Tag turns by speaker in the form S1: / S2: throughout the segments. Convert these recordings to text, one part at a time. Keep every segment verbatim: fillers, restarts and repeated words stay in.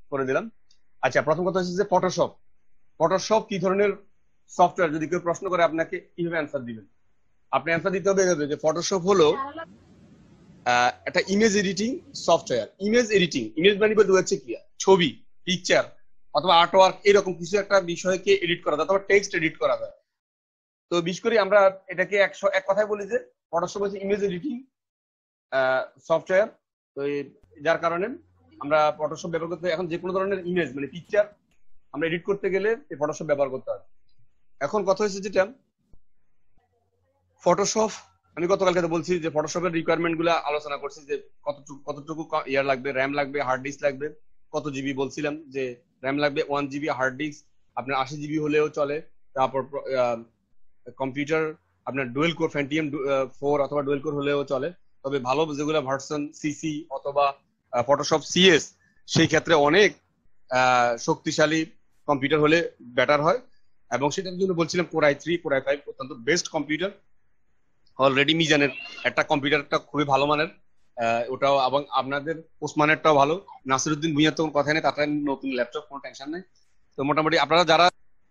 S1: করে দিলাম। আচ্ছা, প্রথম কথা হচ্ছে যে ফটোশপ। ফটোশপ কি ধরনের সফটওয়্যার, যদি কেউ প্রশ্ন করে আপনাকে কিভাবে অ্যান্সার দিবেন? আপনি অ্যান্সার দিতে হবে এভাবে যে ফটোশপ হলো আহ, একটা image editing software. Image editing, image মানে বলতে হচ্ছে কি, ছবি, পিকচার অথবা আর্টওয়ার্ক, এরকম কিছু একটা বিষয়কে এডিট করা যায় অথবা টেক্সট এডিট করা যায়। তো বিশেষ করে আমরা এটাকে একশো এক কথায় বলি যে ফটোশপ হচ্ছে ইমেজ এডিটিং সফটওয়্যার। তো যার কারণে আমরা ফটোশপ ব্যবহার করতে, এখন যে কোনো ধরনের ইমেজ মানে পিকচার আমরা এডিট করতে গেলে এই ফটোশপ ব্যবহার করতে হবে। এখন কথা হচ্ছে যেটা ফটোশপ, আমি গতকালকে বলছি যে ফটোশপের রিকোয়ারমেন্ট গুলো আলোচনা করছি যে কতটুকু কতটুকু ইয়ার লাগবে, র্যাম লাগবে, হার্ড ডিস্ক লাগবে, কত জিবি বলছিলাম যে র্যাম লাগবে ওয়ান জিবি, হার্ড ডিস্ক আপনার আশি জিবি হলেও চলে। তারপর কম্পিউটার আপনার ডুয়েল কোর ফ্যান্টিয়াম ফোর অথবা ডুয়েল কোর হলেও চলে। তবে ভালো যেগুলো ভার্সন সিসি অথবা ফটোশপ সিএস, সেই ক্ষেত্রে অনেক শক্তিশালী কম্পিউটার হলে বেটার হয়। এবং সেটার জন্য বলছিলাম core i three, core i five অত্যন্ত বেস্ট কম্পিউটার। অলরেডি মিজানের একটা কম্পিউটারটা খুবই ভালো মানের, ওটাও এবং আপনাদের ওসমানেরটাও ভালো। নাসিরউদ্দিন ভুঁইয়ার তো কথা নেই, তার নতুন ল্যাপটপ, কোনো টেনশন নেই। তো মোটামুটি আপনারা যারা,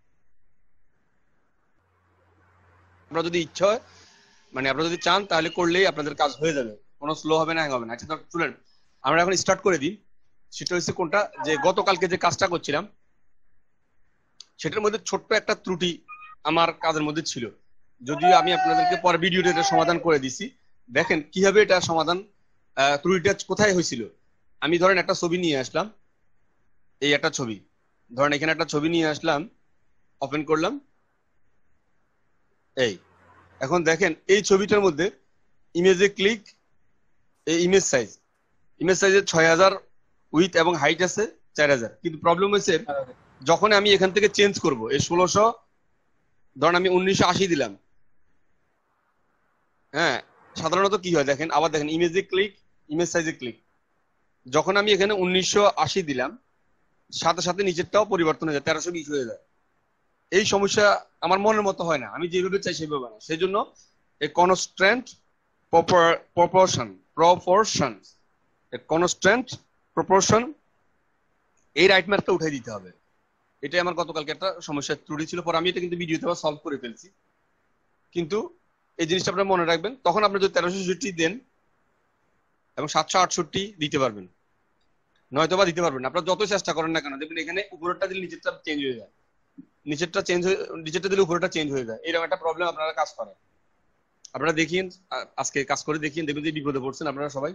S1: আপনারা যদি ইচ্ছা হয় মানে আপনারা যদি চান তাহলে করলেই আপনাদের কাজ হয়ে যাবে, কোনো স্লো হবে না, হ্যাং হবে না। আচ্ছা স্টুডেন্ট, আমরা এখন স্টার্ট করে দিই। সেটা হচ্ছে কোনটা, যে গতকালকে যে কাজটা করছিলাম সেটার মধ্যে ছোট্ট একটা ত্রুটি আমার কাজের মধ্যে ছিল, যদিও আমি আপনাদেরকে পরে ভিডিওতে এটা সমাধান করে দিছি। দেখেন কিভাবে এটা সমাধান, ত্রুটিটা কোথায় হয়েছিল। আমি ধরেন একটা ছবি নিয়ে আসলাম, এই একটা ছবি, ধরেন এখানে একটা ছবি নিয়ে আসলাম, ওপেন করলাম, এই এখন দেখেন এই ছবিটার মধ্যে ইমেজে ক্লিক, এই ইমেজ সাইজ, ইমেজ সাইজের ছয় হাজার উইথ এবং হাইট আছে চার হাজার। কিন্তু প্রবলেম হয়েছে যখন আমি এখান থেকে চেঞ্জ করব, এই ষোলোশো ধরেন আমি উনিশশো আশি দিলাম, হ্যাঁ সাধারণত কি হয় দেখেন, আবার দেখেন ইমেজে ক্লিক, ইমেজ সাইজে ক্লিক, যখন আমি এখানে উনিশশো আশি দিলাম সাথে সাথে নিচেরটাও পরিবর্তন হয়ে যায়, তেরোশো বিশ হয়ে যায়। এই সমস্যা আমার মনের মতো হয় না, আমি যেভাবে চাই সেভাবে না। সেই জন্য এই constant proportion proportion constant proportion এই রাইট ম্যাথটা উঠাই দিতে হবে। এটাই আমার গতকালকে একটা সমস্যা ত্রুটি ছিল, পরে আমি এটা কিন্তু ভিডিওতে আবার সলভ করে ফেলছি। কিন্তু এই জিনিসটা আপনারা মনে রাখবেন, তখন আপনি যদি তেরোশো ছেষট্টি দেন এবং সাতশো আটষট্টি দিতে পারবেন, নয়তো বা দিতে পারবেন। আপনারা যত চেষ্টা করেন না কেন, দেখবেন এখানে উপরেরটা দিলে নিচেরটা চেঞ্জ হয়ে যায়, নিচেরটা চেঞ্জ হয়ে নিচেরটা দিলে উপরেরটা চেঞ্জ হয়ে যায়। এরকম একটা প্রবলেম আপনারা কাজ করেন। আপনারা দেখিন, আজকে কাজ করে দেখিন, দেখবেন যে বিপদে পড়ছেন আপনারা সবাই।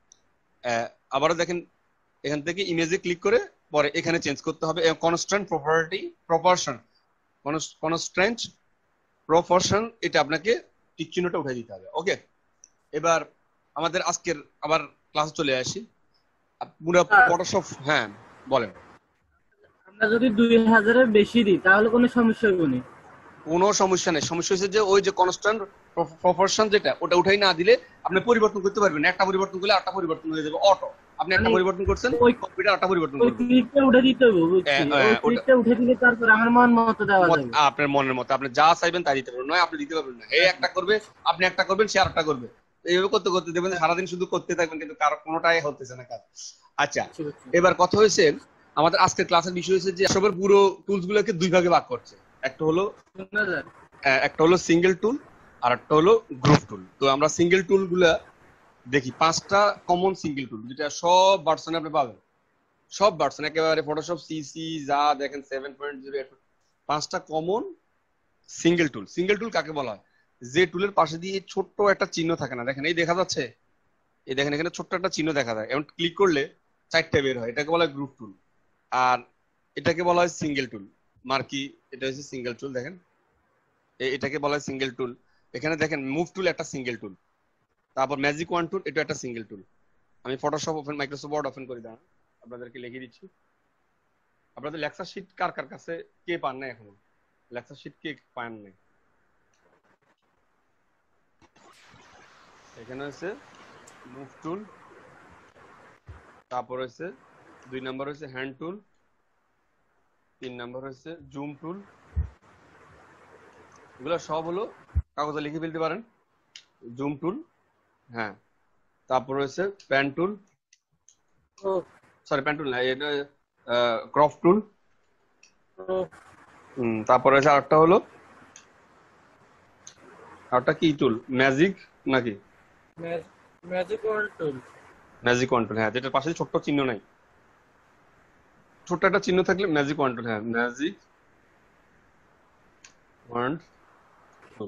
S1: আবারও দেখেন, এখান থেকে ইমেজে ক্লিক করে পরে এখানে চেঞ্জ করতে হবে। Constant property proportion constant proportion এটা আপনাকে টিক চিহ্নটা উঠে দিতে হবে। ওকে, এবার আমাদের আজকের আবার ক্লাস চলে আসি। পুরো ফটোশপ, হ্যাঁ বলেন।
S2: আমরা যদি দুই হাজারের বেশি দিই তাহলে কোনো সমস্যা হবে না?
S1: কোনো সমস্যা নেই। সমস্যা হচ্ছে যে ওই যে কনস্ট্যান্ট প্রপোর্শন যেটা, ওটা উঠাই না দিলে আপনি পরিবর্তন করতে পারবেন। একটা পরিবর্তন করলে আটটা পরিবর্তন হয়ে যাবে অটো। আপনি একটা পরিবর্তন করছেন, ওই কম্পিউটার আটটা পরিবর্তন করবে।
S2: ওই ক্লিকটা উঠে দিতে হবে, বুঝছি। ওই ক্লিকটা উঠে দিলে তারপর আমার মন মতো দেওয়া যাবে,
S1: আপনার মনের মতো আপনি যা চাইবেন তাই দিতে পারবেন, নয় আপনি দিতে পারবেন না। এই একটা করবে, আপনি একটা করবেন, সে আরেকটা করবে, এইভাবে করতে করতে দেখবেন সারাদিন শুধু করতে থাকবেন, কিন্তু কারো কোনোটাই হতেছে না কাজ। আচ্ছা, এবার কথা হয়েছে আমাদের আজকের ক্লাসের বিষয় হচ্ছে যে সবের পুরো টুলস গুলোকে দুই ভাগে ভাগ করছে। একটা হলো একটা হলো সিঙ্গেল টুল আর একটা হলো গ্রুপ টুল। তো আমরা সিঙ্গেল টুল গুলা দেখি, পাঁচটা কমন সিঙ্গেল টুল যেটা সব ভার্সনে আপনি পাবেন, সব ভার্সন একেবারে ফটোশপ সিসি যা দেখেন সেভেন পয়েন্ট জিরো, পাঁচটা common single tool. Single tool কাকে বলা হয়? যে টুলের পাশে দিয়ে ছোট্ট একটা চিহ্ন থাকে না, দেখেন এই দেখা যাচ্ছে, এই দেখেন এখানে ছোট্ট একটা চিহ্ন দেখা যায়, এবং ক্লিক করলে চারটা বের হয়, এটাকে বলা হয় গ্রুপ টুল। আর এটাকে বলা হয় সিঙ্গেল টুল, মার্কি, এটা হচ্ছে সিঙ্গেল টুল। দেখেন এটাকে বলা হয় সিঙ্গেল টুল। এখানে দেখেন মুভ টুল একটা সিঙ্গেল টুল, তারপর ম্যাজিক ওয়ান টুল, এটা একটা সিঙ্গেল টুল। আমি Photoshop open, Microsoft Word open করে দাঁড়ান, আপনাদেরকে লিখে দিচ্ছি। আপনাদের লেকচার শিট কার কার কাছে কে পান না এখনো? লেকচার শিট কে পান নাই? এখানে হচ্ছে মুভ টুল, তারপর হচ্ছে দুই নাম্বার হচ্ছে হ্যান্ড টুল, তিন নাম্বার হচ্ছে জুম টুল। এগুলো সব হলো কাগজে লিখে ফেলতে পারেন। জুম টুল, হ্যাঁ, তারপর হচ্ছে pan tool, sorry pan tool না, এটা ক্রপ টুল, তারপরে আছে আরেকটা হলো আরেকটা কি টুল, ম্যাজিক নাকি
S2: magic wand tool,
S1: magic wand tool, হ্যাঁ, যেটার পাশে ছোট্ট চিহ্ন নাই, ছোট্ট একটা চিহ্ন থাকলে ম্যাজিক ওয়ান টুল, হ্যাঁ ম্যাজিক ওয়ান টুল।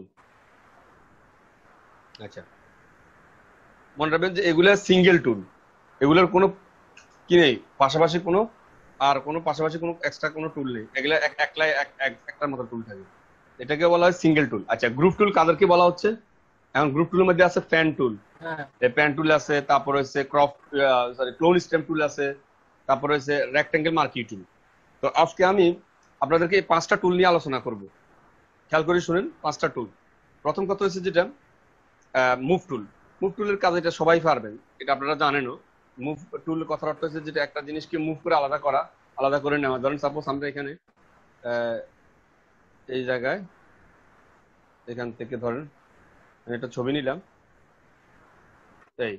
S1: আচ্ছা, মনে রাখবেন যে এগুলা সিঙ্গেল টুল, এগুলোর কোনো কি নেই, পাশাপাশি কোনো আর কোনো পাশাপাশি কোনো এক্সট্রা কোনো টুল নেই, এগুলা একলাই একটার মতো টুল থাকে, এটাকে বলা হয় সিঙ্গেল টুল। আচ্ছা, গ্রুপ টুল কাদেরকে বলা হচ্ছে? এখন গ্রুপ টুলের মধ্যে আছে প্যান টুল, প্যান টুল আছে, তারপর হচ্ছে crop sorry clone stamp tool আছে, তারপর হচ্ছে রেক্টেঙ্গেল মার্কি টুল। তো আজকে আমি আপনাদেরকে এই পাঁচটা টুল নিয়ে আলোচনা করব, খেয়াল করে শুনেন। পাঁচটা টুল, প্রথম কথা হচ্ছে যেটা মুভ টুল। মুভ টুলের কাজ এটা সবাই পারবেন, এটা আপনারা জানেনও। মুভ টুল কথার অর্থ হচ্ছে যেটা একটা জিনিসকে মুভ করে আলাদা করা, আলাদা করে নেওয়া। ধরেন সাপোজ আমরা এখানে এই জায়গায় এখান থেকে ধরেন একটা ছবি নিলাম, এই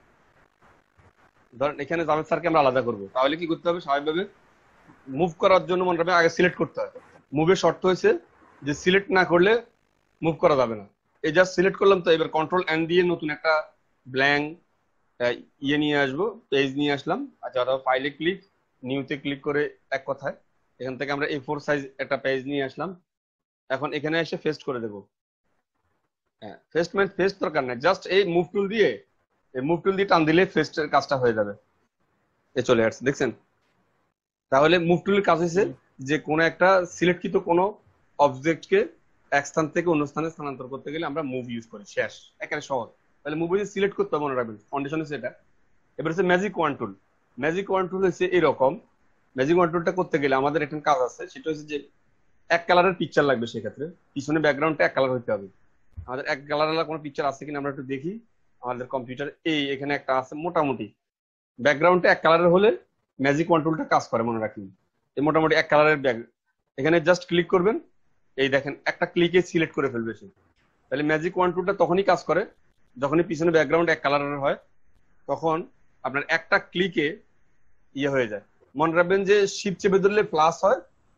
S1: ধরেন এখানে জাভেদ স্যারকে আমরা আলাদা করবো, তাহলে কি করতে হবে? স্বাভাবিকভাবে মুভ করার জন্য মনে রাখবেন আগে সিলেক্ট করতে হবে। মুভের শর্ত হয়েছে যে সিলেক্ট না করলে মুভ করা যাবে না। এই জাস্ট সিলেক্ট করলাম, তো এবার কন্ট্রোল এন দিয়ে নতুন একটা ব্ল্যাঙ্ক ইয়ে নিয়ে আসবো, পেজ নিয়ে আসলাম। আচ্ছা, অথবা ফাইলে ক্লিক, নিউতে ক্লিক করে এক কথায় এখান থেকে আমরা এ ফোর সাইজ একটা পেজ নিয়ে আসলাম। এখন এখানে এসে ফেস্ট করে দেবো। হ্যাঁ, ফেস্ট মানে ফেস্ট দরকার নাই, জাস্ট এই মুভ টুল দিয়ে এই মুভ টুল দিয়ে টান দিলে ফেস্টের কাজটা হয়ে যাবে। এ চলে আসছে, দেখছেন? তাহলে মুভ টুলের কাজ হচ্ছে যে কোনো একটা সিলেক্টকৃত কোনো অবজেক্টকে এক স্থান থেকে অন্য স্থানে স্থানান্তর করতে গেলে আমরা মুভ ইউজ করি, শেষ, একেবারে সহজ। তাহলে মুভ সিলেক্ট করতে হবে, মনে রাখবেন কন্ডিশন হচ্ছে এটা। এবার হচ্ছে magic wand tool. Magic wand tool হচ্ছে এরকম, ম্যাজিক ওয়ান টুলটা করতে গেলে আমাদের একটা কাজ আছে, সেটা হচ্ছে যে এক কালারের পিকচার লাগবে, সেক্ষেত্রে পিছনে ব্যাকগ্রাউন্ডটা এক কালার হতে হবে। আমাদের এক কালারের কোনো পিকচার আছে কিনা আমরা একটু দেখি। আমাদের কম্পিউটার এই এখানে একটা আছে, মোটামুটি ব্যাকগ্রাউন্ডটা এক কালারের হলে ম্যাজিক ওয়ান টুলটা কাজ করে, মনে রাখবেন। এই মোটামুটি এক কালারের ব্যাগ, এখানে জাস্ট ক্লিক করবেন, এই দেখেন একটা ক্লিকে সিলেক্ট করে ফেলবে সে। তাহলে ম্যাজিক ওয়ান টুলটা তখনই কাজ করে যখনই পিছনে ব্যাকগ্রাউন্ড এক কালারের হয়, তখন আপনার একটা ক্লিকে ইয়ে হয়ে যায়। মনে রাখবেন যে শিফট চেপে ধরলে প্লাস হয়,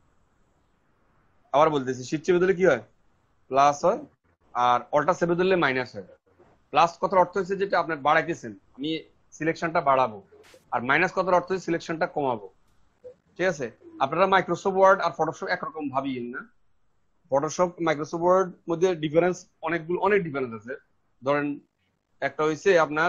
S1: আবার বলতেছি শিফট চেপে ধরলে কি হয়? প্লাস হয়, আর অল্টার চেপে ধরলে মাইনাস হয়। প্লাস কথার অর্থ হচ্ছে যেটা আপনার বাড়াইতেছেন, আমি সিলেকশনটা বাড়াবো, আর মাইনাস কথার অর্থ হচ্ছে সিলেকশনটা কমাবো। ঠিক আছে? আপনারা মাইক্রোসফট ওয়ার্ড আর ফটোশপ একরকম ভাবিয়েন না। ফটোশপ মাইক্রোসফট ওয়ার্ড মধ্যে ডিফারেন্স অনেকগুলো, অনেক ডিফারেন্স আছে। ধরেন একটা হইছে আপনার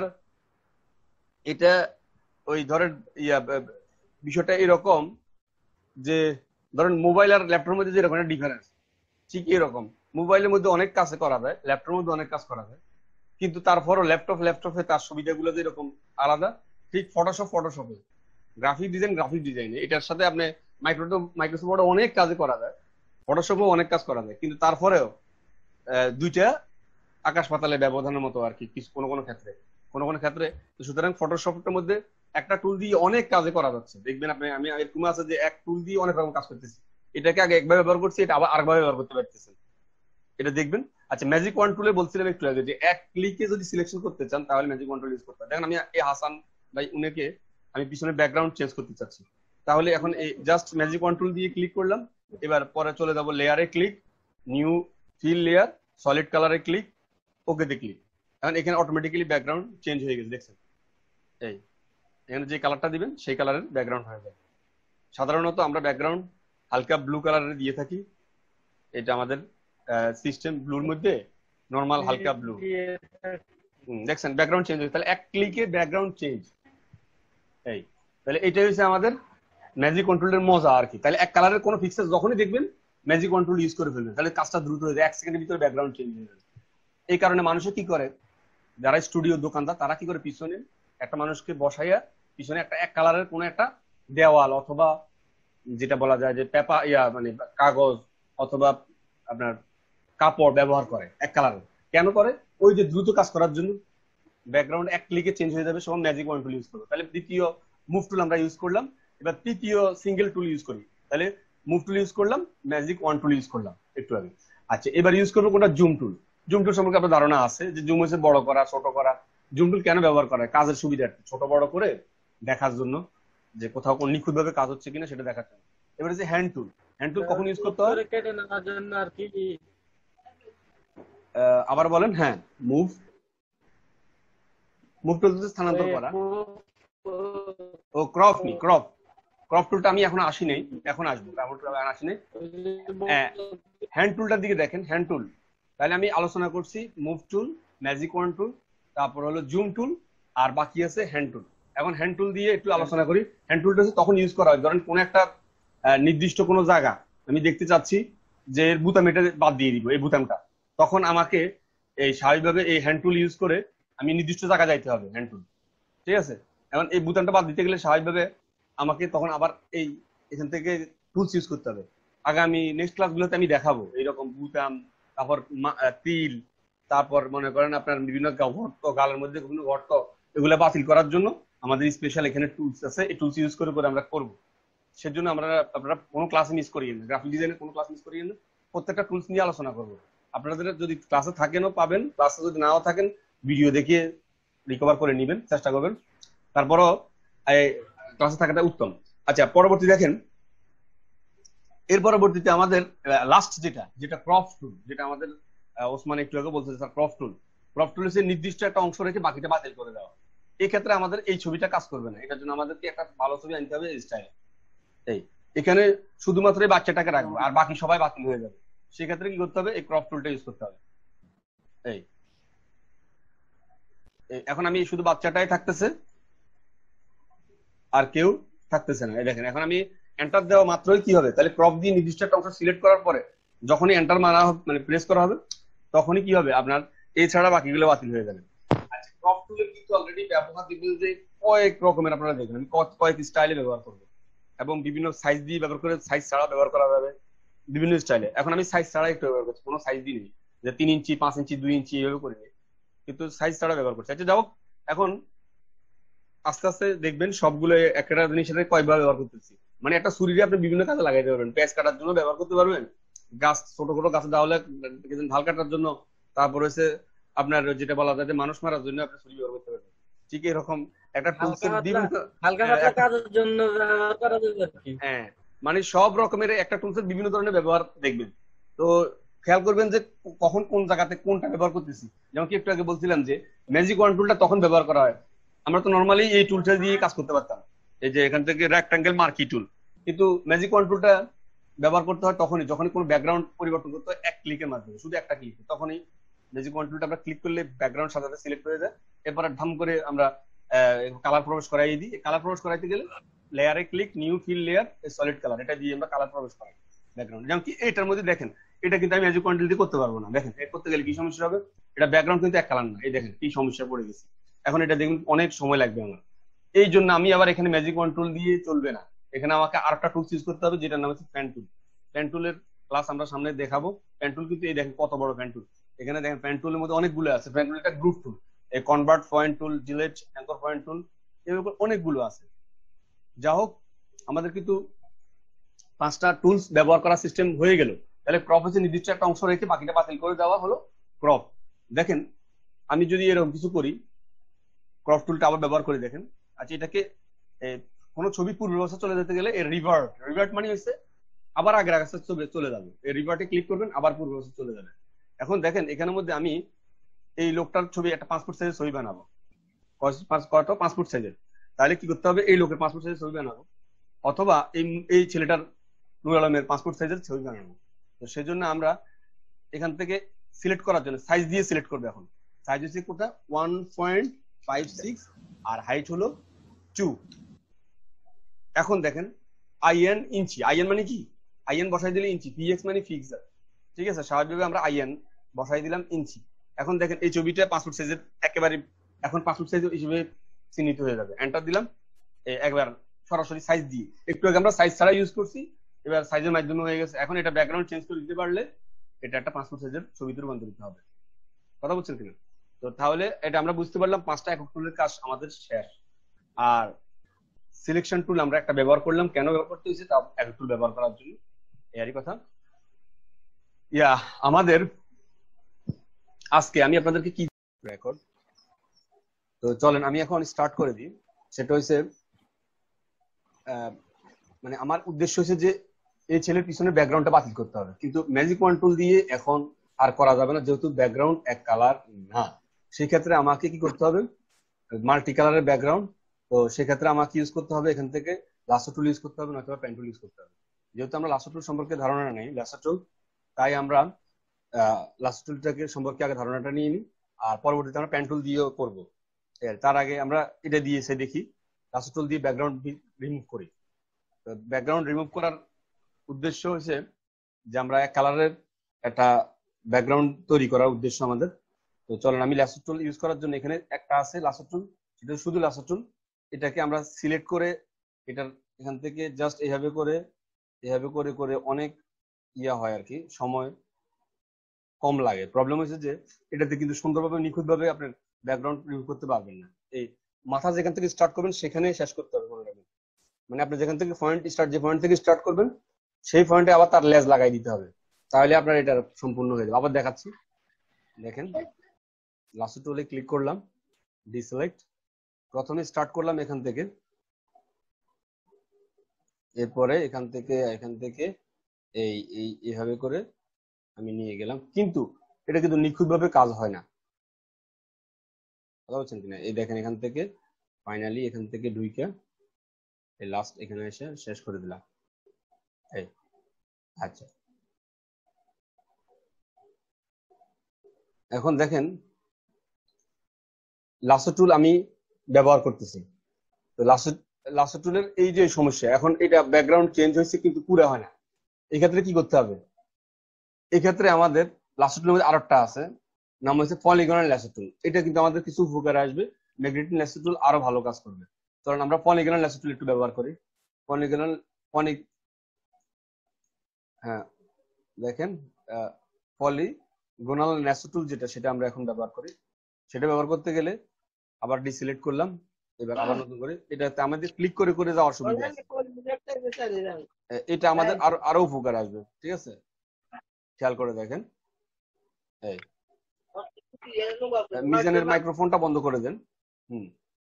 S1: এটা ওই ধরেন ইয়া বিষয়টা এরকম যে ধরেন মোবাইল আর ল্যাপটপের মধ্যে যেরকম একটা ডিফারেন্স, ঠিক এরকম মোবাইলের মধ্যে অনেক কাজ করা যায়, ল্যাপটপের মধ্যে অনেক কাজ করা যায়, কিন্তু তারপরও ল্যাপটপ ল্যাপটপে তার সুবিধাগুলো যেরকম আলাদা, ঠিক ফটোশপ ফটোশপে, গ্রাফিক ডিজাইন গ্রাফিক ডিজাইনে, এটার সাথে আপনি মাইক্রোসফট মাইক্রোসফট ওয়ার্ডে অনেক কাজ করা যায়, ফটোশপেও অনেক কাজ করা যায়, কিন্তু তারপরেও দুইটা আকাশ পাতালে ব্যবধানের মতো আর কি কিছু কোনো কোনো ক্ষেত্রে, কোনো কোনো ক্ষেত্রে। সুতরাং ফটোশপের মধ্যে একটা টুল দিয়ে অনেক কাজে করা যাচ্ছে, দেখবেন আপনি। আমি এরকম আছে যে এক টুল দিয়ে অনেক রকম কাজ করতেছি, এটাকে আগে একবার ব্যবহার করছি, এটা আবার আরেকবার ব্যবহার করতে পারতেছেন, এটা দেখবেন। আচ্ছা, ম্যাজিক ওয়ান টুলে বলছিলাম একটু আগে যে এক ক্লিকে যদি সিলেকশন করতে চান তাহলে ম্যাজিক ওয়ান টুল ইউজ করতে হবে। দেখেন আমি এই হাসান ভাই উনাকে আমি পিছনে ব্যাকগ্রাউন্ড চেঞ্জ করতে চাচ্ছি, তাহলে এখন এই জাস্ট ম্যাজিক ওয়ান টুল দিয়ে ক্লিক করলাম। এবার পরে চলে যাবো লেয়ারে click, new fill layer, solid কালারে ক্লিক, ওকে তে ক্লিক। এখন এখানে অটোমেটিক্যালি ব্যাকগ্রাউন্ড চেঞ্জ হয়ে গেছে, দেখছেন? এই এখানে যে কালারটা দিবেন সেই কালারের ব্যাকগ্রাউন্ড হয়ে যায়। সাধারণত আমরা ব্যাকগ্রাউন্ড হালকা ব্লু কালারের দিয়ে থাকি, এটা আমাদের সিস্টেম ব্লুর মধ্যে নরমাল হালকা ব্লু, দেখছেন ব্যাকগ্রাউন্ড চেঞ্জ হয়েছে। তাহলে এক ক্লিকে ব্যাকগ্রাউন্ড চেঞ্জ, এই তাহলে এটাই হচ্ছে আমাদের ম্যাজিক কন্ট্রোলের মজা আর কি। তাহলে এক কালারের কোনো পিক্সেল যখনই দেখবেন ম্যাজিক কন্ট্রোল ইউজ করে ফেলবেন, তাহলে কাজটা দ্রুত হয়ে যায়, এক সেকেন্ডের ভিতরে ব্যাকগ্রাউন্ড চেঞ্জ হয়ে যাবে। এই কারণে মানুষে কি করে, যারা স্টুডিও দোকানদার তারা কি করে, পিছনে একটা মানুষকে বসাইয়া পিছনে একটা এক কালারের কোনো একটা দেওয়াল অথবা যেটা বলা যায় যে পেপার ইয়া মানে কাগজ অথবা আপনার কাপড় ব্যবহার করে এক কালারের। কেন করে? ওই যে দ্রুত কাজ করার জন্য, ব্যাকগ্রাউন্ড এক ক্লিকে চেঞ্জ হয়ে যাবে, সব ম্যাজিক ওয়ান টুল ইউজ করবো। তাহলে দ্বিতীয় মুভ টুল আমরা ইউজ করলাম, এবার তৃতীয় সিঙ্গেল টুল ইউজ করি, তাহলে মুভ টুল ইউজ করলাম, ম্যাজিক ওয়ান টুল ইউজ করলাম একটু আগে। আচ্ছা, এবার ইউজ করবো কোনটা? জুম টুল। জুম টুল সম্পর্কে আপনার ধারণা আছে যে জুম হচ্ছে বড় করা ছোট করা। জুম টুল কেন ব্যবহার করা? কাজের সুবিধার্থে, ছোট বড় করে দেখার জন্য, যে কোথাও কোন নিখুঁত ভাবে কাজ হচ্ছে কিনা সেটা দেখার জন্য। এবারে যে হ্যান্ড টুল, হ্যান্ড টুল কখন ইউজ করতে হয়?
S2: কেটে নেওয়ার জন্য আর কি।
S1: আবার বলেন। হ্যাঁ, মুভ মুভ টুল হচ্ছে স্থানান্তর করা। ও ক্রপ নি, ক্রপ ক্রপ টুলটা আমি এখন আসি নাই, এখন আসবো, ক্রপ টুল আসি নাই। হ্যান্ড টুলটার দিকে দেখেন, হ্যান্ড টুল তাহলে আমি আলোচনা করছি move tool, magic wand tool, তারপর হলো জুম টুল, আর বাকি আছে হ্যান্ড টুল। এখন হ্যান্ড টুল দিয়ে একটু আলোচনা করি। হ্যান্ড টুলটা হচ্ছে তখন ইউজ করা হয় ধরেন কোন একটা নির্দিষ্ট কোনো জায়গা আমি দেখতে চাচ্ছি যে এর বুতাম এটা বাদ দিয়ে দিব, এই বুতামটা, তখন আমাকে এই স্বাভাবিকভাবে এই হ্যান্ড টুল ইউজ করে আমি নির্দিষ্ট জায়গা যাইতে হবে হ্যান্ড টুল, ঠিক আছে। এখন এই বুতামটা বাদ দিতে গেলে স্বাভাবিকভাবে আমাকে তখন আবার এই এখান থেকে টুলস ইউজ করতে হবে। আগামী নেক্সট ক্লাসগুলোতে আমি দেখাবো এইরকম বুতাম, তারপর তিল, তারপর মনে করেন আপনার বিভিন্ন গর্ত, গালের মধ্যে বিভিন্ন গর্ত, এগুলো বাতিল করার জন্য আমাদের স্পেশাল এখানে টুলস আছে, এই টুলস ইউজ করে করে আমরা করবো। সেজন্য আমরা আপনারা কোনো ক্লাস মিস করিয়েন না, গ্রাফিক ডিজাইনের কোনো ক্লাস মিস করিয়েন না, প্রত্যেকটা টুলস নিয়ে আলোচনা করবো। আপনাদের যদি ক্লাসে থাকেনও পাবেন, ক্লাসে যদি নাও থাকেন ভিডিও দেখিয়ে রিকভার করে নেবেন, চেষ্টা করবেন, তারপরও ক্লাসে থাকাটা উত্তম। আচ্ছা, পরবর্তী দেখেন, এর পরবর্তীতে আমাদের লাস্ট যেটা যেটা ক্রপ টুল, যেটা আমাদের ওসমান একটু আগে বলতে sir crop tool. Crop tool হচ্ছে নির্দিষ্ট একটা অংশ রেখে বাকিটা বাতিল করে দেওয়া। এই ক্ষেত্রে আমাদের এই ছবিটা কাজ করবে না, এটার জন্য আমাদেরকে একটা ভালো ছবি আনতে হবে স্টাইল। এই এখানে শুধুমাত্র এই বাচ্চাটাকে রাখবো আর বাকি সবাই বাতিল হয়ে যাবে। সেক্ষেত্রে কি করতে হবে? এই ক্রপ টুলটা ইউজ করতে হবে। এই এখন আমি শুধু বাচ্চাটাই থাকতেছে আর কেউ থাকতেছে না। এই দেখেন, এখন আমি এন্টার দেওয়া মাত্রই কি হবে, তাহলে ক্রপ দিয়ে নির্দিষ্ট একটা অংশ সিলেক্ট করার পরে যখনই এন্টার মারা মানে প্রেস করা হবে তখনই কি হবে, আপনার এই ছাড়া বাকিগুলো বাতিল হয়ে যাবে। আচ্ছা, ক্রপ টুলের কিন্তু অলরেডি ব্যবহার দেখবেন যে কয়েক রকমের আপনারা দেখবেন, আমি কয়েক স্টাইলে ব্যবহার করবো এবং বিভিন্ন সাইজ দিয়ে ব্যবহার করে, সাইজ ছাড়া ব্যবহার করা যাবে বিভিন্ন স্টাইলে। এখন আমি সাইজ ছাড়া একটু ব্যবহার করছি, কোনো সাইজ দিয়ে নেই যে তিন ইঞ্চি পাঁচ ইঞ্চি দুই ইঞ্চি এভাবে করে নিই, কিন্তু সাইজ ছাড়া ব্যবহার করছি। আচ্ছা যাও, এখন আস্তে আস্তে দেখবেন সবগুলো একটা জিনিসের কয়েকবার ব্যবহার করতেছি। মানে একটা ছুরি আপনি বিভিন্ন কাজে লাগাইতে পারবেন, পেঁয়াজ কাটার জন্য ব্যবহার করতে পারবেন, গাছ ছোট ছোট গাছে দাওলে ঢাল কাটার জন্য, তারপর হচ্ছে আপনার যেটা বলা যায় যে মানুষ মারার জন্য আপনি ছুরি ব্যবহার করতে পারবেন। ঠিক এরকম একটা টুলসের বিভিন্ন
S2: হালকা পাতলা কাজের জন্য ব্যবহার করা যাবে আর কি।
S1: হ্যাঁ, মানে সব রকমের একটা টুলসের বিভিন্ন ধরনের ব্যবহার দেখবেন। তো খেয়াল করবেন যে কখন কোন জায়গাতে কোনটা ব্যবহার করতেছি। যেমন কি একটু আগে বলছিলাম যে ম্যাজিক ওয়ান টুলটা তখন ব্যবহার করা হয়, আমরা তো নর্মালি এই টুলটা দিয়ে কাজ করতে পারতাম, এই যে এখান থেকে রেক্টাঙ্গেল মার্কি টুল, কিন্তু ম্যাজিক ওয়ান টুলটা ব্যবহার করতে হয় তখনই যখনই কোনো ব্যাকগ্রাউন্ড পরিবর্তন করতে হয় এক ক্লিকের মাধ্যমে, শুধু একটা ক্লিক, তখনই ম্যাজিক ওয়ান টুলটা আমরা ক্লিক করলে ব্যাকগ্রাউন্ড সাথে সাথে সিলেক্ট হয়ে যায়। এরপরে ধাম করে আমরা কালার প্রবেশ করাই দিই। কালার প্রবেশ করাইতে গেলে লেয়ারে click, new fill layer, solid colour, এটা দিয়ে আমরা কালার প্রবেশ করাই ব্যাকগ্রাউন্ড। যেমন কি এটার মধ্যে দেখেন, এটা কিন্তু আমি ম্যাজিক ওয়ান টুল দিয়ে করতে পারবো না। দেখেন এটা করতে গেলে কি সমস্যা হবে, এটা ব্যাকগ্রাউন্ড কিন্তু এক কালার না, এই দেখেন কি সমস্যা পড়ে গেছে। এখন এটা দেখুন অনেক সময় লাগবে আমার, এই জন্য আমি আবার এখানে ম্যাজিক ওয়ান টুল দিয়ে চলবে না, এখানে আমাকে আরেকটা টুলস ইউজ করতে হবে যেটার নাম হচ্ছে প্যান টুল। প্যান টুলের ক্লাস আমরা সামনে দেখাবো। প্যান টুল কিন্তু এই দেখেন কত বড় প্যান টুল, এখানে দেখেন প্যান টুলের মধ্যে অনেকগুলো আছে। প্যান টুল একটা গ্রুপ টুল, এই convert point tool, delete, anchor point tool, এরকম অনেকগুলো আছে। যা হোক, আমাদের কিন্তু পাঁচটা টুলস ব্যবহার করার সিস্টেম হয়ে গেল। তাহলে ক্রপ হচ্ছে নির্দিষ্ট একটা অংশ রেখে বাকিটা বাতিল করে দেওয়া হলো ক্রপ। দেখেন আমি যদি এরকম কিছু করি, ক্রপ টুলটা আবার ব্যবহার করে দেখেন। আচ্ছা, এটাকে কোনো ছবি পূর্বাবস্থা চলে যেতে গেলে এর রিভার্ট, রিভার্ট মানে হচ্ছে আবার আগের আগে চলে যাবে, এই রিভার্টে ক্লিক করবেন আবার পূর্বাবস্থা চলে যাবে। এখন দেখেন এখানের মধ্যে আমি এই লোকটার ছবি একটা পাসপোর্ট সাইজের ছবি বানাবো, কত পাসপোর্ট সাইজের, তাহলে কি করতে হবে, এই লোকের পাসপোর্ট সাইজের ছবি বানাবো, অথবা এই এই ছেলেটার নুর আলমের পাসপোর্ট সাইজের ছবি বানাবো। তো সেই জন্য আমরা এখান থেকে সিলেক্ট করার জন্য সাইজ দিয়ে সিলেক্ট করবো। এখন সাইজ হচ্ছে কোটা ওয়ান পয়েন্ট ফাইভ সিক্স আর হাইট হলো টু। এখন দেখেন আইএন ইঞ্চি, আইএন মানে কি, আইএন বসাই দিলে ইঞ্চি, পিএক্স মানে ফিক্সার, ঠিক আছে, স্বাভাবিকভাবে আমরা আইএন বসাই দিলাম ইঞ্চি। এখন দেখেন এই ছবিটা পাসপোর্ট সাইজের একেবারে এখন পাসপোর্ট সাইজ হিসেবে চিহ্নিত হয়ে যাবে। এন্টার দিলাম, একবার সরাসরি সাইজ দিয়ে, একটু আগে আমরা সাইজ ছাড়া ইউজ করছি, এবার সাইজের মাধ্যমে হয়ে গেছে। এখন এটা ব্যাকগ্রাউন্ড চেঞ্জ করে দিতে পারলে এটা একটা পাসপোর্ট সাইজের ছবিতে রূপান্তরিত হবে। কথা বলছেন কিনা? তো তাহলে এটা আমরা বুঝতে পারলাম পাঁচটা একক টুলের কাজ আমাদের শেষ। আর সিলেকশন টুল আমরা একটা ব্যবহার করলাম, কেন ব্যবহার করতে হয়েছে তা একক টুল ব্যবহার করার জন্য, এরই কথা। ইয়া আমাদের আজকে আমি আপনাদেরকে কি রেকর্ড, তো চলেন আমি এখন স্টার্ট করে দিই। সেটা হচ্ছে মানে আমার উদ্দেশ্য হচ্ছে যে এই ছেলের পিছনে ব্যাকগ্রাউন্ডটা বাতিল করতে হবে, কিন্তু ম্যাজিক ওয়ান টুল দিয়ে এখন আর করা যাবে না, যেহেতু ব্যাকগ্রাউন্ড এক কালার না। সেই ক্ষেত্রে আমাকে কি করতে হবে, মাল্টি কালারের ব্যাকগ্রাউন্ড। তো সেক্ষেত্রে আমাকে ইউজ করতে হবে এখান থেকে লাসো টুল ইউজ করতে হবে, নয়তো পেন টুল ইউজ করতে হবে। যেহেতু আমরা লাসো টুল সম্পর্কে ধারণা নেই লাসো টুল, তাই আমরা লাসো টুলটাকে সম্পর্কে আগে ধারণাটা নিয়ে নিই, আর পরবর্তীতে আমরা পেন টুল দিয়েও করবো। তার আগে আমরা এটা দিয়ে এসে দেখি লাসো টুল দিয়ে ব্যাকগ্রাউন্ড রিমুভ করি। ব্যাকগ্রাউন্ড রিমুভ করার উদ্দেশ্য হচ্ছে যে আমরা এক কালারের একটা ব্যাকগ্রাউন্ড তৈরি করার উদ্দেশ্য আমাদের। তো চলেন আমি লাসো টুল ইউজ করার জন্য এখানে একটা আছে লাসো টুল, সেটা শুধু লাসো টুল। এটাকে আমরা সিলেক্ট করে এটার এখান থেকে জাস্ট এইভাবে করে এভাবে করে করে অনেক ইয়া হয় আর কি, সময় কম লাগে। প্রবলেম হচ্ছে যে এটাতে কিন্তু সুন্দরভাবে নিখুঁতভাবে আপনার ব্যাকগ্রাউন্ড রিমুভ করতে পারবেন না। এই মাথা যেখান থেকে স্টার্ট করবেন সেখানে শেষ করতে হবে মনে রাখবেন। মানে আপনি যেখান থেকে পয়েন্ট স্টার্ট যে পয়েন্ট থেকে স্টার্ট করবেন সেই পয়েন্টে আবার তার লেজ লাগাই দিতে হবে, তাহলে আপনার এটা সম্পূর্ণ হয়ে যাবে। আবার দেখাচ্ছি, দেখেন লাসো টুলে ক্লিক করলাম, ডিসিলেক্ট, প্রথমে স্টার্ট করলাম এখান থেকে, এরপরে এখান থেকে এখান থেকে এই এই এইভাবে করে আমি নিয়ে গেলাম, কিন্তু এটা কিন্তু নিখুঁতভাবে কাজ হয় না, কথা বলছেন কিনা। এই দেখেন এখান থেকে ফাইনালি এখান থেকে ঢুইকা এই লাস্ট এখানে এসে শেষ করে দিলাম। এই আচ্ছা, এখন দেখেন লাসো টুল আমি ব্যবহার করতেছি। তো লাসো লাসো টুলের এই যে সমস্যা, এখন এটা ব্যাকগ্রাউন্ড চেঞ্জ হয়েছে কিন্তু পুরো হয় না। এই ক্ষেত্রে কি করতে হবে, এই ক্ষেত্রে আমাদের লাসো টুলের মধ্যে আরেকটা আছে, নাম হচ্ছে পলিগনাল লাসো টুল। এটা কিন্তু আমাদের কিছু উপকার আসবে, ম্যাগনেটিক লাসো টুল আরো ভালো কাজ করবে। কারণ আমরা পলিগনাল লাসো টুল একটু ব্যবহার করি। পলিগনাল পলি হ্যাঁ দেখেন পলিগনাল লাসো টুল যেটা, সেটা আমরা এখন ব্যবহার করি। সেটা ব্যবহার করতে গেলে আবার ডিসিলেক্ট করলাম, এবার আবার নতুন করে এটাতে আমাদের ক্লিক করে করে যাওয়ার সুবিধা আছে। এটা আমাদের আরো আরো উপকার আসবে, ঠিক আছে, খেয়াল করে দেখেন। এই মিজানের মাইক্রোফোনটা বন্ধ করে দেন। হুম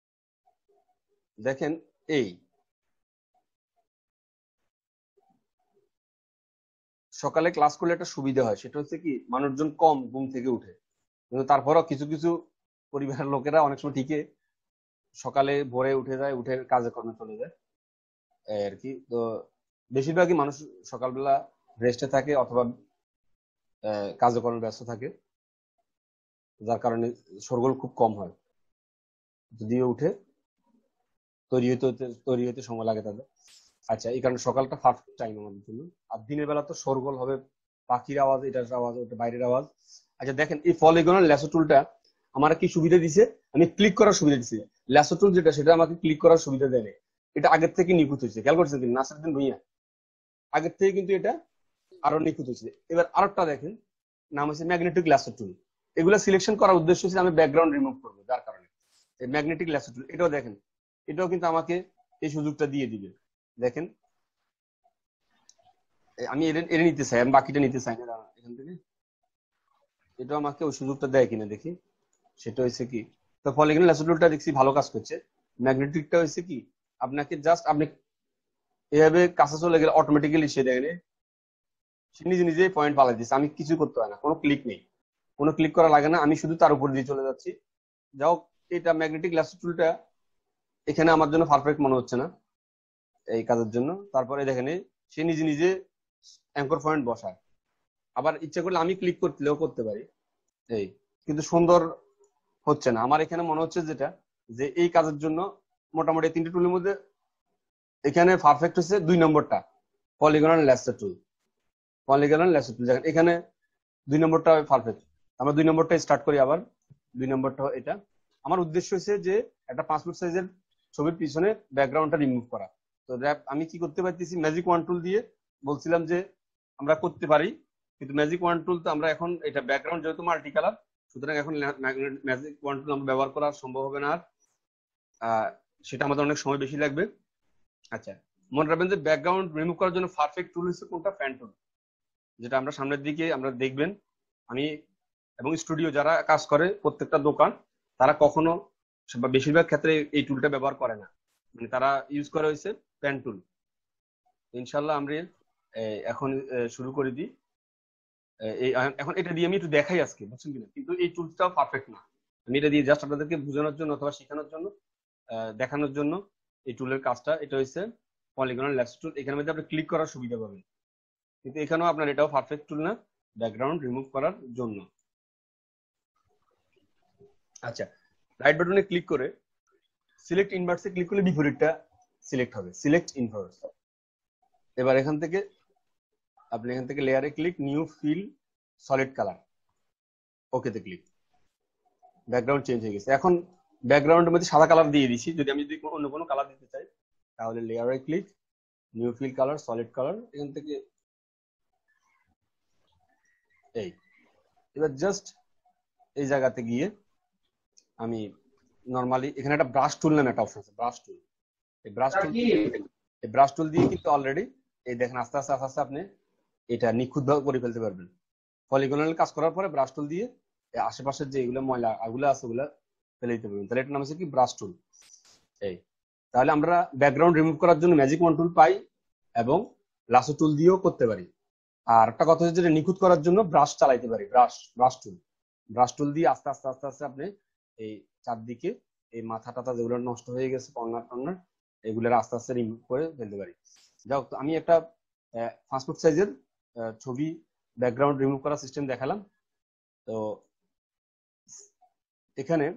S1: দেখেন এই সকালে ক্লাস করলে একটা সুবিধা হয়, সেটা হচ্ছে কি মানুষজন কম ঘুম থেকে উঠে, কিন্তু তারপরও কিছু কিছু পরিবারের লোকেরা অনেক সময় ঠিকই সকালে ভোরে উঠে যায়, উঠে কাজে কর্মে চলে যায় এই আর কি। তো বেশিরভাগই মানুষ সকালবেলা রেস্টে থাকে অথবা কাজে কর্মে ব্যস্ত থাকে, যার কারণে শোরগোল খুব কম হয়। যদিও উঠে তৈরি হতে হতে তৈরি হতে সময় লাগে তাদের। আচ্ছা, এই কারণে সকালটা পারফেক্ট টাইম আমাদের জন্য। আর দিনের বেলা তো শোরগোল হবে, পাখির আওয়াজ, এটার আওয়াজ, ওটা বাইরের আওয়াজ। আচ্ছা দেখেন এই পলিগনাল ল্যাসো টুলটা আমার কি সুবিধা দিছে, আমি ক্লিক করার সুবিধা দিছে। ল্যাসো টুল যেটা, সেটা আমাকে ক্লিক করার সুবিধা দেয় না। এটা আগের থেকে নিখুঁত হয়েছে, খেয়াল করছেন কিন্তু নাসিরউদ্দিন ভুঁইয়া, আগের থেকে কিন্তু এটা আরো নিখুঁত হয়েছে। এবার আরেকটা দেখেন, নাম হচ্ছে ম্যাগনেটিক ল্যাসো টুল। এগুলো সিলেকশন করার উদ্দেশ্য হচ্ছে আমি ব্যাকগ্রাউন্ড রিমুভ করবো, যার কারণে এই ম্যাগনেটিক ল্যাসো টুল। এটাও দেখেন, এটাও কিন্তু আমাকে এই সুযোগটা দিয়ে দিবে। দেখেন আমি এটা নিতে চাই, আমি বাকিটা নিতে চাই না এখান থেকে, এটা আমাকে ওই সুযোগটা দেয় কিনা দেখি। সেটা হয়েছে কি, তো পলিগনাল ল্যাসো টুলটা দেখছি ভালো কাজ করছে। ম্যাগনেটিকটা হয়েছে কি, আপনাকে জাস্ট আপনি এভাবে কাছে চলে গেলে অটোমেটিক্যালি সে দেখে সে নিজে নিজেই পয়েন্ট পালাই দিচ্ছে, আমি কিছু করতে হয় না, কোনো ক্লিক নেই, কোনো ক্লিক করা লাগে না, আমি শুধু তার উপর দিয়ে চলে যাচ্ছি। যাও, এটা ম্যাগনেটিক ল্যাসো টুলটা এখানে আমার জন্য পারফেক্ট মনে হচ্ছে না এই কাজের জন্য। তারপরে দেখেন সে নিজে নিজে অ্যাঙ্কর পয়েন্ট বসায়, আবার ইচ্ছা করলে আমি ক্লিক করতেও করতে পারি এই, কিন্তু সুন্দর হচ্ছে না আমার। এখানে মনে হচ্ছে যেটা, যে এই কাজের জন্য মোটামুটি তিনটে টুলের মধ্যে এখানে পারফেক্ট হচ্ছে দুই নম্বরটা, polygonal lasso tool. Polygonal lasso tool দেখেন এখানে দুই নম্বরটা পারফেক্ট। আমরা দুই নম্বরটা স্টার্ট করি আবার। দুই নম্বরটা এটা আমার উদ্দেশ্য হচ্ছে যে একটা পাসপোর্ট সাইজের ছবির পিছনে ব্যাকগ্রাউন্ডটা রিমুভ করা। তো র্যাপ আমি কি করতে পারতেছি, ম্যাজিক ওয়ান টুল দিয়ে বলছিলাম যে আমরা করতে পারি, কিন্তু ম্যাজিক ওয়ান টুল তো আমরা এখন এটা ব্যাকগ্রাউন্ড যেহেতু মাল্টি কালার, সুতরাং এখন ম্যাজিক ওয়ান টুল আমরা ব্যবহার করা সম্ভব হবে না, আর সেটা আমাদের অনেক সময় বেশি লাগবে। আচ্ছা, মনে রাখবেন যে ব্যাকগ্রাউন্ড রিমুভ করার জন্য পারফেক্ট টুল হচ্ছে কোনটা, ফ্যান টুল, যেটা আমরা সামনের দিকে আমরা দেখবেন। আমি এবং স্টুডিও যারা কাজ করে প্রত্যেকটা দোকান, তারা কখনো বা বেশিরভাগ ক্ষেত্রে এই টুলটা ব্যবহার করে না, মানে তারা ইউজ করে হয়েছে পেন টুল। ইনশাল্লাহ আমরা এখন শুরু করে দিই। এই এখন এটা দিয়ে আমি একটু দেখাই আজকে, বুঝছেন কিনা, কিন্তু এই টুলসটাও পারফেক্ট না। আমি এটা দিয়ে জাস্ট আপনাদেরকে বোঝানোর জন্য অথবা শেখানোর জন্য, দেখানোর জন্য এই টুলের কাজটা। এটা হচ্ছে পলিগনাল ল্যাসো টুল। এখানের মধ্যে আপনি ক্লিক করার সুবিধা পাবেন, কিন্তু এখানেও আপনার এটাও পারফেক্ট টুল না ব্যাকগ্রাউন্ড রিমুভ করার জন্য। আচ্ছা, রাইট বাটনে ক্লিক করে সিলেক্ট ইনভার্সে ক্লিক করলে বিপরীতটা সিলেক্ট হবে, সিলেক্ট ইনভার্স। এবার এখান থেকে আপনি এখান থেকে লেয়ারে click, new fill solid colour, ওকেতে ক্লিক। ব্যাকগ্রাউন্ড চেঞ্জ হয়ে গেছে। এখন ব্যাকগ্রাউন্ডের মধ্যে সাদা কালার দিয়ে দিছি। যদি আমি যদি অন্য কোনো কালার দিতে চাই তাহলে লেয়ারে click, new fill colour, solid colour, এখান থেকে এই। এবার জাস্ট এই জায়গাতে গিয়ে আমি নরমালি এখানে একটা ব্রাশ টুল নামে একটা অপশন আছে, ব্রাশ টুল। এই ব্রাশ টুল এই ব্রাশ টুল দিয়ে কিন্তু অলরেডি এই দেখেন আস্তে আস্তে আস্তে আস্তে আপনি এটা নিখুঁতভাবে করে ফেলতে পারবেন। পলিগনাল কাজ করার পরে ব্রাশ টুল দিয়ে আশেপাশের যে এগুলো ময়লা এগুলো আছে ওগুলো ফেলে দিতে পারবেন। তাহলে এটার নাম হচ্ছে কি ব্রাশ টুল। এই তাহলে আমরা ব্যাকগ্রাউন্ড রিমুভ করার জন্য ম্যাজিক ওয়ান টুল পাই এবং লাসো টুল দিয়েও করতে পারি। আর একটা কথা হচ্ছে যে নিখুঁত করার জন্য ব্রাশ চালাইতে পারি, brush brush tool. Brush tool দিয়ে আস্তে আস্তে আস্তে আস্তে আপনি এই চারদিকে এই মাথা টাথা যেগুলো নষ্ট হয়ে গেছে কর্নার টর্নার এগুলোর আস্তে আস্তে রিমুভ করে ফেলতে পারি। যাই হোক, আমি একটা পাসপোর্ট সাইজের ছবি ব্যাকগ্রাউন্ড রিমুভ করার সিস্টেম দেখালাম। তো এখানে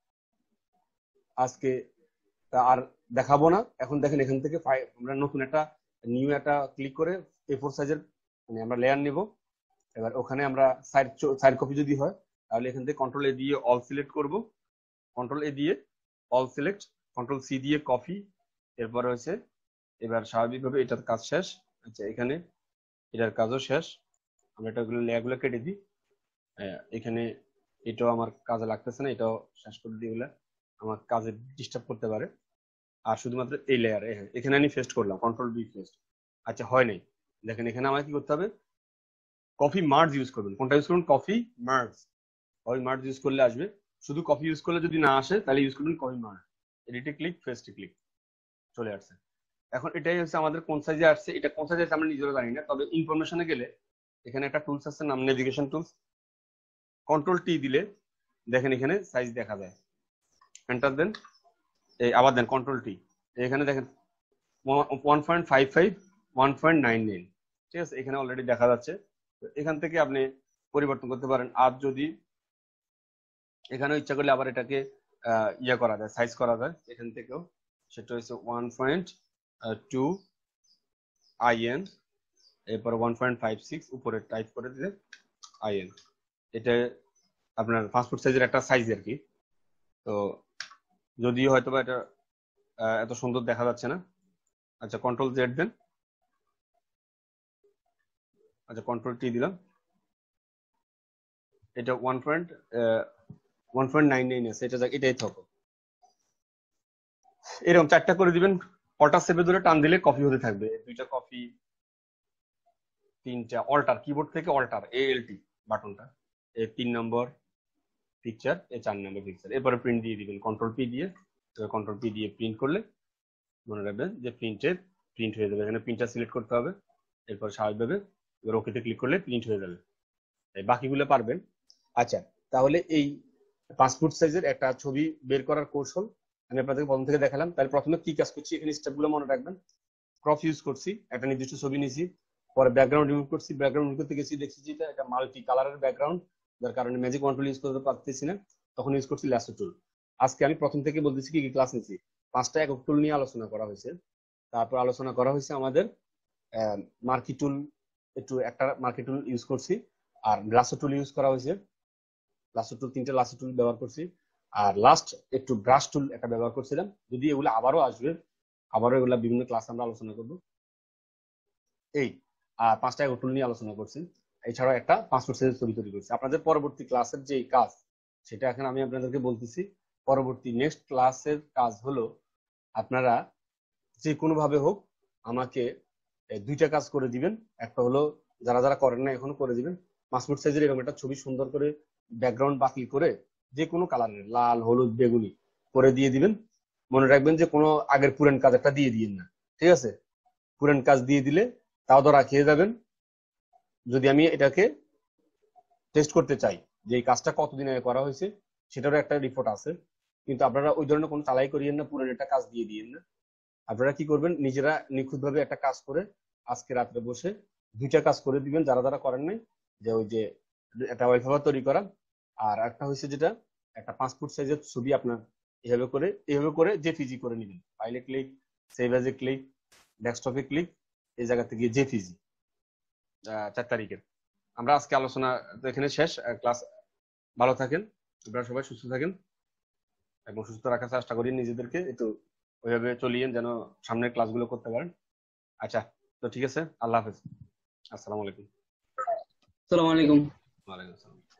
S1: আজকে আর দেখাবো না। এখন দেখেন এখান থেকে আমরা নতুন একটা নিউ একটা ক্লিক করে এ ফোর সাইজের মানে আমরা লেয়ার নেব। এবার ওখানে আমরা সাইড সাইড কপি যদি হয় তাহলে এখান থেকে কন্ট্রোল এ দিয়ে অল সিলেক্ট করব, কন্ট্রোল এ দিয়ে অল সিলেক্ট, কন্ট্রোল সি দিয়ে কপি। এরপর হচ্ছে এবার স্বাভাবিকভাবে এটার কাজ শেষ। আচ্ছা, এখানে এটার কাজও শেষ। আমরা এটাগুলো লেয়ারগুলো কেটে দিই। এখানে এটাও আমার কাজে লাগতেছে না, এটাও শেষ করে দিই, এগুলা আমার কাজে ডিস্টার্ব করতে পারে। আর শুধুমাত্র এই লেয়ার এখানে আমি পেস্ট করলাম, কন্ট্রোল বি পেস্ট। আচ্ছা, হয় নাই। দেখেন এখানে আমার কি করতে হবে, কপি মার্জ ইউজ করবেন। কোনটা ইউজ করবেন? Copy merge. Copy merge use করলে আসবে। শুধু কপি ইউজ করলে যদি না আসে তাহলে ইউজ করবেন কপি মার্জ। এডিটে ক্লিক, পেস্টে ক্লিক, চলে আসছে। এখন এটাই হচ্ছে আমাদের কোন সাইজে আসছে। এটা কোন সাইজে আছে আমরা নিজেরও জানি না, তবে ইনফরমেশনে গেলে এখানে একটা টুলস আছে নাম নেভিগেশন টুলস। কন্ট্রোল টি দিলে দেখেন এখানে সাইজ দেখা যায়। এন্টার দেন, এই আবার দেন কন্ট্রোল টি, এখানে দেখেন one point five five, one point nine nine, ঠিক আছে, এখানে অলরেডি দেখা যাচ্ছে। এখান থেকে আপনি পরিবর্তন করতে পারেন। আর যদি এখানে ইচ্ছা করলে আবার এটাকে ইয়ে করা যায়, সাইজ করা যায় এখান থেকেও। সেটা হচ্ছে ওয়ান পয়েন্ট টু আইএন, এরপর ওয়ান পয়েন্ট ফাইভ সিক্স উপরে টাইপ করে দিলে আইএন। এটা আপনার পাসপোর্ট সাইজের একটা সাইজ আর কি। তো যদিও হয়তো বা এটা এত সুন্দর দেখা যাচ্ছে না। আচ্ছা, কন্ট্রোল জেড দেন। আচ্ছা, কন্ট্রোল টি দিলাম। এটা one point one point nine nine আছে, এটা এটাই থাকো। এরকম চারটা করে দিবেন। অল্টার সেভে ধরে টান দিলে কপি হতে থাকবে। দুইটা কপি, তিনটা অল্টার, কিবোর্ড থেকে অল্টার এএলটি বাটনটা, এই তিন নম্বর পিকচার, এই চার নম্বর পিকচার। এরপরে প্রিন্ট দিয়ে দিবেন কন্ট্রোল পি দিয়ে। কন্ট্রোল পি দিয়ে প্রিন্ট করলে মনে রাখবেন যে প্রিন্টের প্রিন্ট হয়ে যাবে। এখানে প্রিন্টটা সিলেক্ট করতে হবে, এরপর স্বাভাবিকভাবে এবার ওকেতে ক্লিক করলে প্রিন্ট হয়ে যাবে। বাকিগুলো পারবেন। আচ্ছা, তাহলে এই পাসপোর্ট সাইজের একটা ছবি বের করার কৌশল আমি আপনাদের প্রথম থেকে দেখালাম। তাহলে প্রথমে কি কাজ করছি, এখানে স্টেপগুলো মনে রাখবেন। ক্রপ ইউজ করছি, একটা নির্দিষ্ট ছবি নিয়েছি, পরে ব্যাকগ্রাউন্ড রিমুভ করছি, ব্যাকগ্রাউন্ড রিমুভ করতে গেছি, দেখছি যে এটা মাল্টি কালারের ব্যাকগ্রাউন্ড, যার কারণে ম্যাজিক ওয়ান টুল ইউজ করতে পারতেছি না, তখন ইউজ করছি ল্যাসো টুল। আজকে আমি প্রথম থেকে বলতেছি কি কি ক্লাস নিয়েছি। পাঁচটা একক টুল নিয়ে আলোচনা করা হয়েছে। তারপর আলোচনা করা হয়েছে আমাদের মার্কি টুল, একটু একটা মার্কি টুল ইউজ করছি, আর লাসো টুল ইউজ করা হয়েছে। লাসো টুল, তিনটা লাসো টুল ব্যবহার করছি, আর লাস্ট একটু ব্রাশ টুল একটা ব্যবহার করছিলাম। যদি এগুলো আবারও আসবে, আবারও এগুলা বিভিন্ন ক্লাস আমরা আলোচনা করব। এই আর পাঁচটা একক টুল নিয়ে আলোচনা করছি। এছাড়াও একটা পাসপোর্ট সাইজের ছবি তৈরি করছি। আপনাদের পরবর্তী ক্লাসের যে কাজ সেটা এখন আমি আপনাদেরকে বলতেছি। পরবর্তী নেক্সট ক্লাসের কাজ হলো আপনারা যে কোনো ভাবে হোক আমাকে দুইটা কাজ করে দিবেন। একটা হলো যারা যারা করেন না এখনো করে দিবেন। পাসপোর্ট সাইজের এরকম একটা ছবি সুন্দর করে ব্যাকগ্রাউন্ড বাকি করে যে কোনো কালারের লাল, হলুদ, বেগুনি করে দিয়ে দিবেন। মনে রাখবেন যে কোনো আগের পুরান কাজ একটা দিয়ে দিবেন না, ঠিক আছে, পুরান কাজ দিয়ে দিলে তাও ধরা খেয়ে যাবেন। যদি আমি এটাকে টেস্ট করতে চাই যে এই কাজটা কতদিন আগে করা হয়েছে, সেটারও একটা রিপোর্ট আছে। কিন্তু আপনারা ওই ধরনের কোনো চালাই করিয়েন না, পুরান একটা কাজ দিয়ে দিয়েন না। আপনারা কি করবেন, নিজেরা নিখুঁতভাবে একটা কাজ করে আজকে রাত্রে বসে দুইটা কাজ করে দিবেন যারা যারা করেন নাই। যে ওই যে একটা ওয়ালপেপার তৈরি করা, আর একটা হয়েছে যেটা একটা পাসপোর্ট সাইজের ছবি আপনার এভাবে করে এভাবে করে জেপিজি করে নেবেন। ফাইলে ক্লিক, সেভ এজ এ ক্লিক, ডেস্কটপে ক্লিক, এই জায়গা থেকে জেপিজি চার তারিখের। আমরা আজকে আলোচনা এখানে শেষ। ক্লাস ভালো থাকেন, আপনারা সবাই সুস্থ থাকেন এবং সুস্থ রাখার চেষ্টা করি নিজেদেরকে, একটু ওইভাবে চলিয়েন যেন সামনের ক্লাসগুলো করতে পারেন। আচ্ছা, তো ঠিক আছে, আল্লাহ হাফেজ, আসসালামু আলাইকুম।
S2: আসসালামু আলাইকুম।
S1: ওয়ালাইকুম আসসালাম।